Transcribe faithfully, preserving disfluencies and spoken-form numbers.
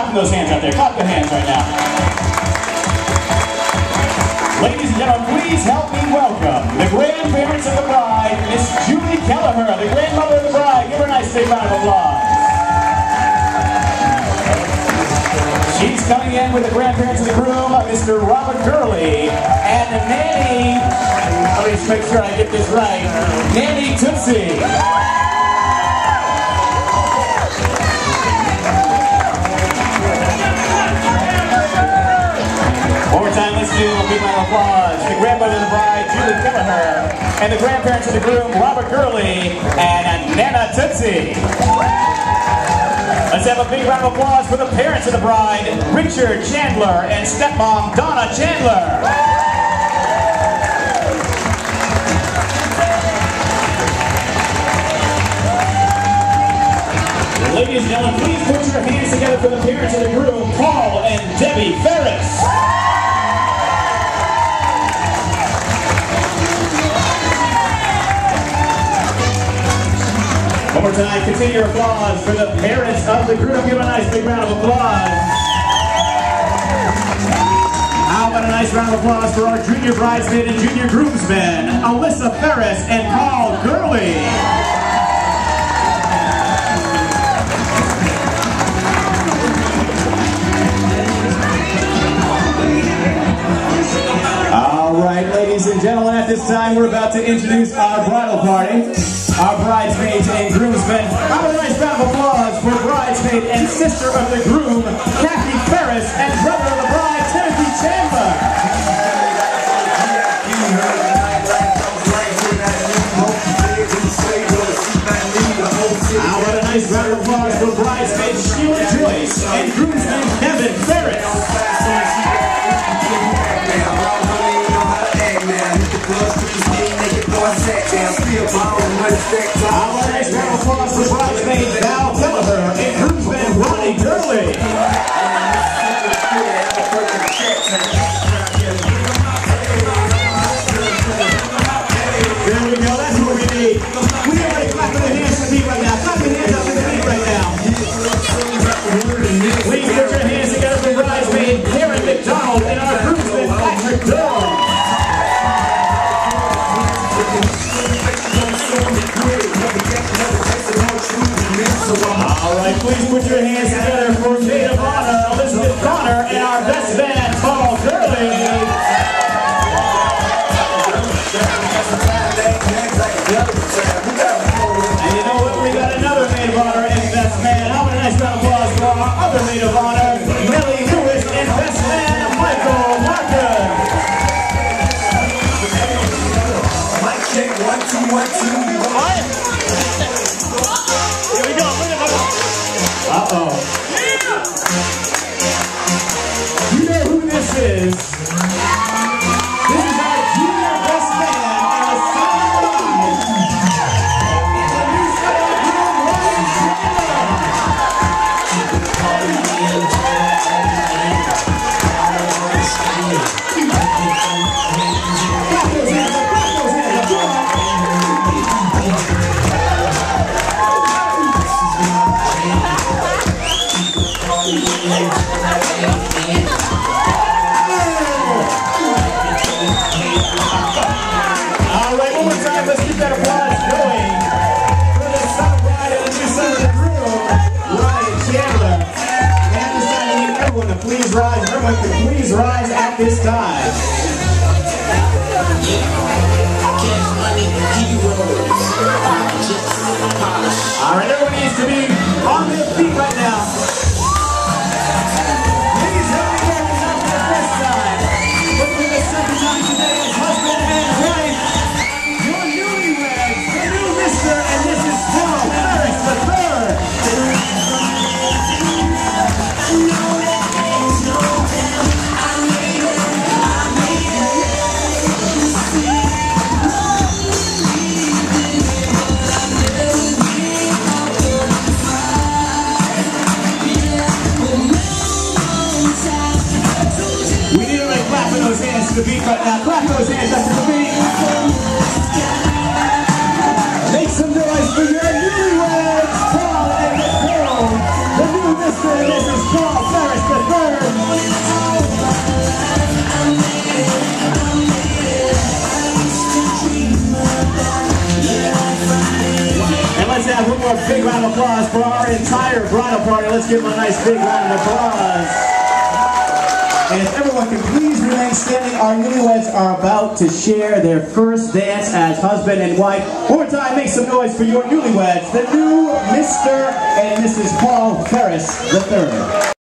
clapping those hands out there. Clap the hands right now. Ladies and gentlemen, please help me welcome the grandparents of the bride, Miss Julie Kelleher, the grandmother of the bride. Give her a nice big round of applause. She's coming in with the grandparents of the groom, Mister Robert Gurley, and Nanny, let me just make sure I get this right, Nanny Tootsie. One more time, let's do a big round of applause. The grandmother of the bride, Julie Kelleher, and the grandparents of the groom, Robert Gurley, and Nana Tootsie. Let's have a big round of applause for the parents of the bride, Richard Chandler and stepmom Donna Chandler. Ladies and gentlemen, please put your hands together for the parents of the groom, Paul and Debbie Ferris. One more time, continue your applause for the parents of the groom. Give a nice big round of applause. How about a nice round of applause for our junior bridesmaid and junior groomsmen, Alyssa Ferris and Paul Gurley. All right, ladies and gentlemen, at this time we're about to introduce our bridal party. Our bridesmaids and groomsmen. Have a nice round of applause for bridesmaid and sister of the groom, Kathy Ferris, and brother of the bride, Timothy Chandler. How about a nice round of applause for bridesmaid Sheila Joyce and groomsman Kevin Ferris. How about a nice round of applause for bridesmaid Val Kelleher and groomsman Ronnie Gurley. There we go, that's what we need. We need everybody clapping their hands to the beat right now. Clap your hands up to the beat right now. Please put your hands together for bridesmaid Karen McDonald and our groomsman Patrick Durham. All right, please put your hands together for maid of honor Elizabeth Connor and our best man Paul Gurley. And you know what? We got another maid of honor and best man. How about a nice round of applause for our other maid of honor, Millie Lewis, and best man Michael Martin. Mic check, one, two, one, two. Here we go. Uh-oh. You know who this is? This is our junior best man and a son of the bride. The new son of the groom, Ryan Clap those hands up, clap those hands up, come on. All right, one more time, let's keep that applause going for the son of the bride and the new son of the groom, Ryan Chandler. And this time I need everyone to please rise, everyone to please rise at this time. All right, everyone needs to be on their feet right now. Ladies, help me welcome them for the first time, but for the second time today as husband and wife, your newlyweds, the new Mister and Missus Paul Ferris the third. To the beat right now. Clap those hands up to the beat. Make some noise for your newlyweds, Paul and Nicole, the new Mister and Missus Paul Ferris. have one more big round of applause for our entire bridal party. Let's give them a nice big round of applause. And if everyone can please remain standing, our newlyweds are about to share their first dance as husband and wife. One more time, make some noise for your newlyweds, the new Mister and Missus Paul Ferris the third.